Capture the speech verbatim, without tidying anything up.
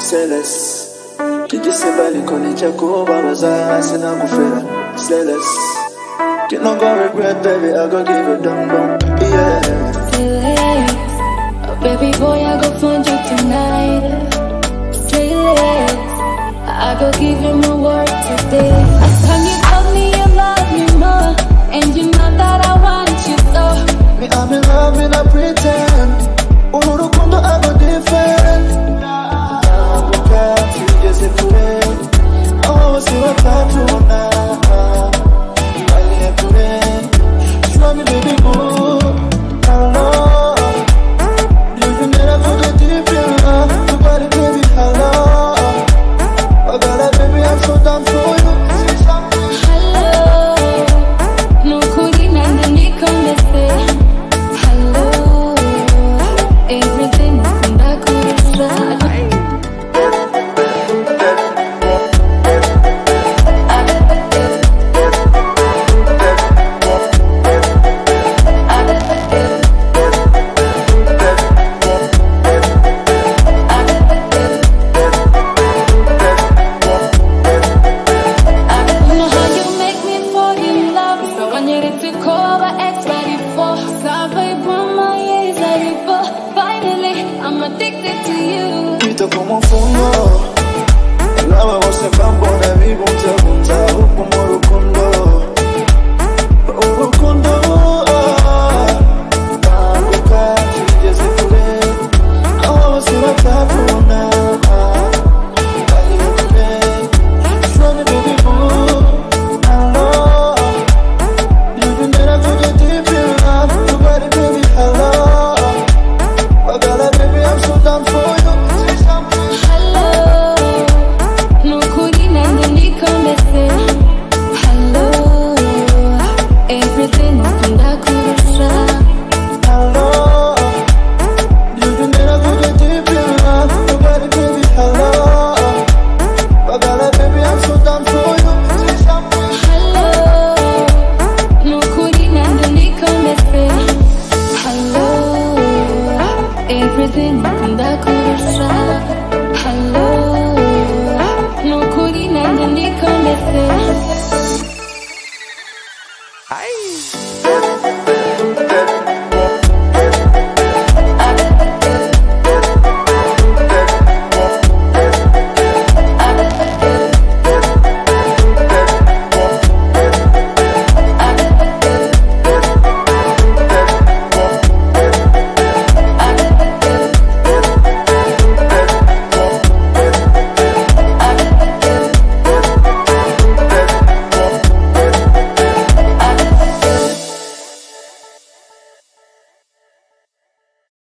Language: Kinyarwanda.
say less. Did you say Bali Konicha Kuba was I asking I'm afraid? Say less. You not gonna regret, baby, I go give you dumb dumb. Yeah. Say less. Oh, baby boy, I go find you tonight. Say less. I go give you my word today.